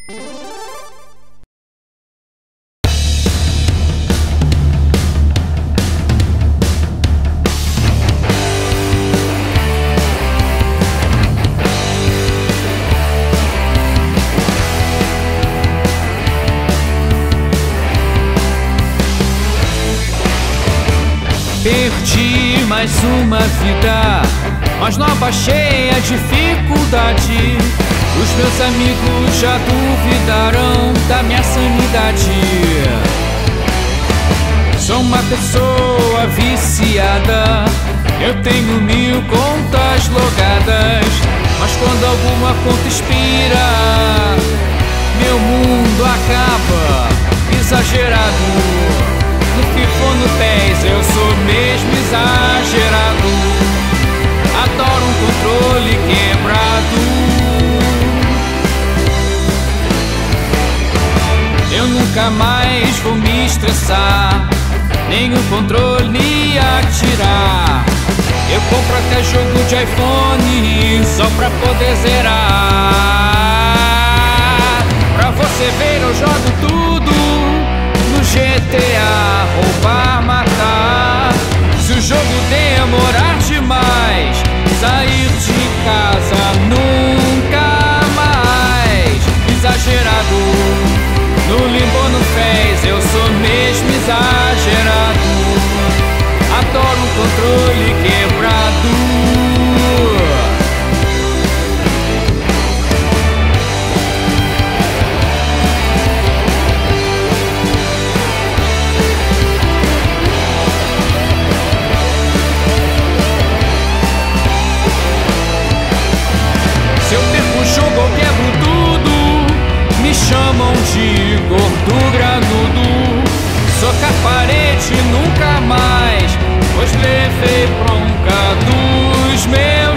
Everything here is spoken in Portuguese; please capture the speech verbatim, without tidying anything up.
Perdi mais uma vida, mas não abaixei a dificuldade. Os meus amigos já duvidaram da minha sanidade. Sou uma pessoa viciada, eu tenho mil contas logadas, mas quando alguma conta expira, meu mundo acaba. Exagerado. No FIFA ou no PES eu sou mesmo exagerado. Adoro um controle quebrado. Eu nunca mais vou me estressar, nem o controle atirar. Eu compro até jogo de iPhone só pra poder zerar. Pra você ver eu jogo tudo no G T A, roubar, matar. Se o jogo demorar demais, sair de casa nunca mais. Exagerado. No Limbo ou no PES eu sou mesmo exagerado. Adoro um controle quebrado. Se eu perco o jogo eu quebro tudo, me chamam de gordo granudo. Socar parede nunca mais, pois levei bronca dos meus